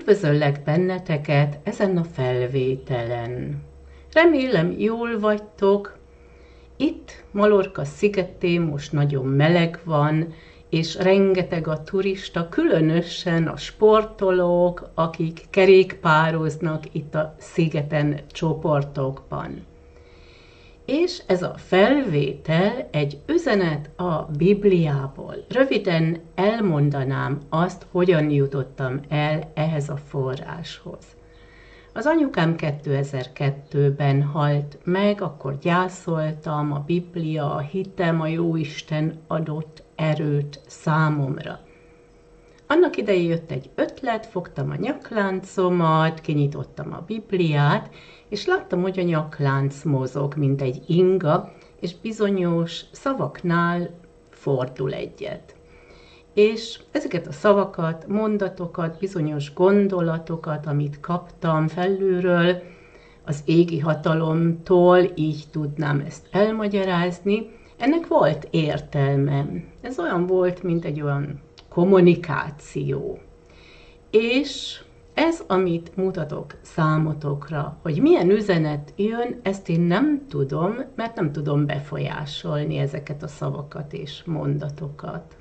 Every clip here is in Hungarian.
Üdvözöllek benneteket ezen a felvételen. Remélem jól vagytok. Itt Mallorca szigetén most nagyon meleg van, és rengeteg a turista, különösen a sportolók, akik kerékpároznak itt a szigeten csoportokban. És ez a felvétel egy üzenet a Bibliából. Röviden elmondanám azt, hogyan jutottam el ehhez a forráshoz. Az anyukám 2002-ben halt meg, akkor gyászoltam, a Biblia, a hitem, a Jóisten adott erőt számomra. Annak idején jött egy ötlet, fogtam a nyakláncomat, kinyitottam a Bibliát, és láttam, hogy a nyaklánc mozog, mint egy inga, és bizonyos szavaknál fordul egyet. És ezeket a szavakat, mondatokat, bizonyos gondolatokat, amit kaptam felülről, az égi hatalomtól, így tudnám ezt elmagyarázni, ennek volt értelme. Ez olyan volt, mint egy olyan kommunikáció. És ez, amit mutatok számotokra, hogy milyen üzenet jön, ezt én nem tudom, mert nem tudom befolyásolni ezeket a szavakat és mondatokat.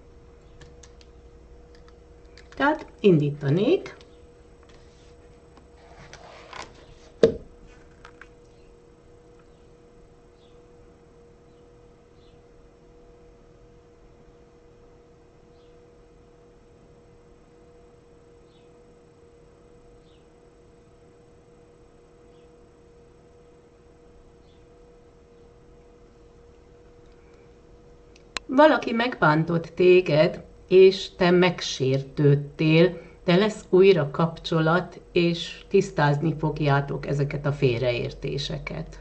Tehát indítanék. Valaki megbántott téged, és te megsértődtél, de lesz újra kapcsolat, és tisztázni fogjátok ezeket a félreértéseket.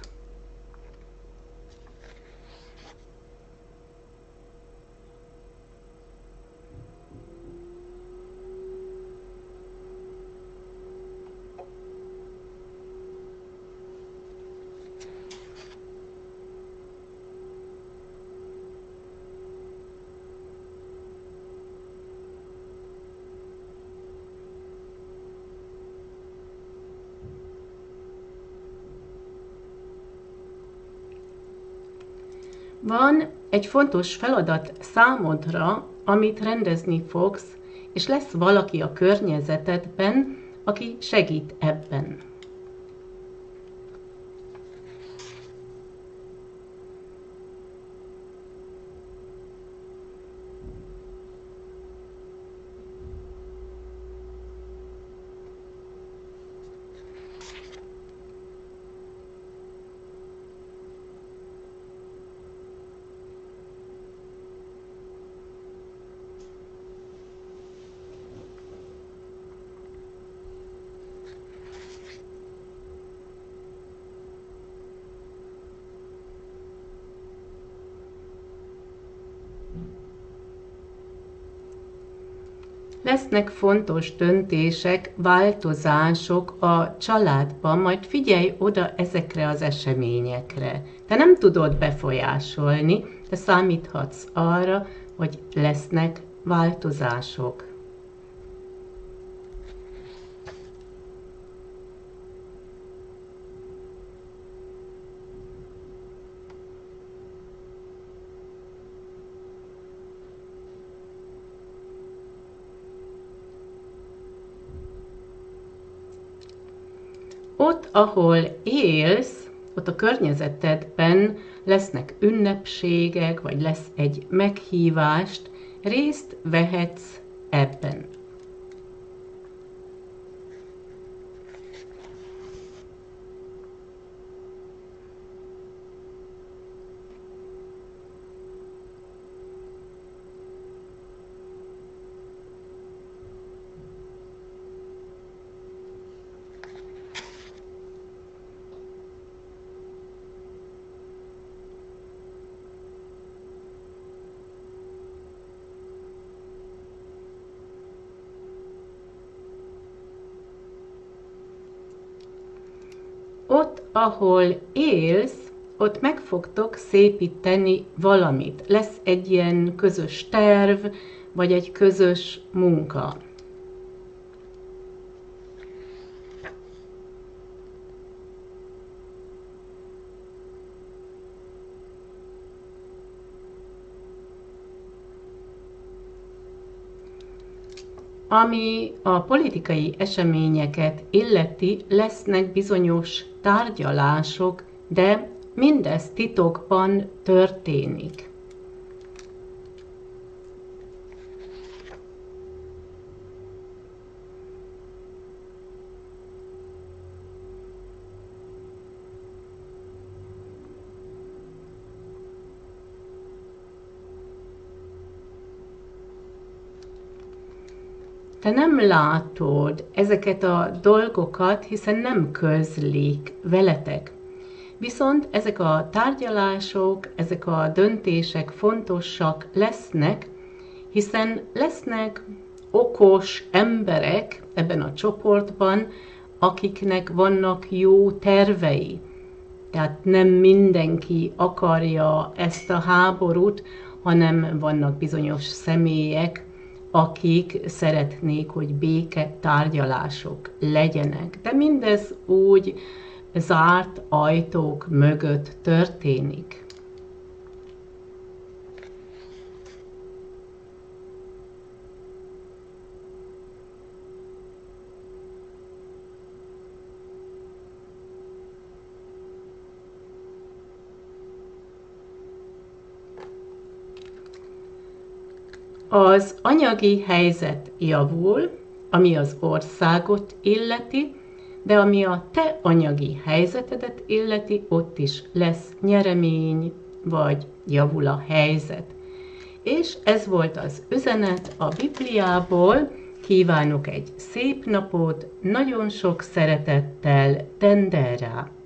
Van egy fontos feladat számodra, amit rendezni fogsz, és lesz valaki a környezetedben, aki segít ebben. Lesznek fontos döntések, változások a családban, majd figyelj oda ezekre az eseményekre. Te nem tudod befolyásolni, de számíthatsz arra, hogy lesznek változások. Ott, ahol élsz, ott a környezetedben lesznek ünnepségek, vagy lesz egy meghívást, részt vehetsz ebben. Ott, ahol élsz, ott meg fogtok szépíteni valamit. Lesz egy ilyen közös terv, vagy egy közös munka. Ami a politikai eseményeket illeti, lesznek bizonyos tárgyalások, de mindez titokban történik. Te nem látod ezeket a dolgokat, hiszen nem közlik veletek. Viszont ezek a tárgyalások, ezek a döntések fontosak lesznek, hiszen lesznek okos emberek ebben a csoportban, akiknek vannak jó tervei. Tehát nem mindenki akarja ezt a háborút, hanem vannak bizonyos személyek, akik szeretnék, hogy béke tárgyalások legyenek. De mindez úgy zárt ajtók mögött történik. Az anyagi helyzet javul, ami az országot illeti, de ami a te anyagi helyzetedet illeti, ott is lesz nyeremény, vagy javul a helyzet. És ez volt az üzenet a Bibliából. Kívánok egy szép napot, nagyon sok szeretettel, Denderá!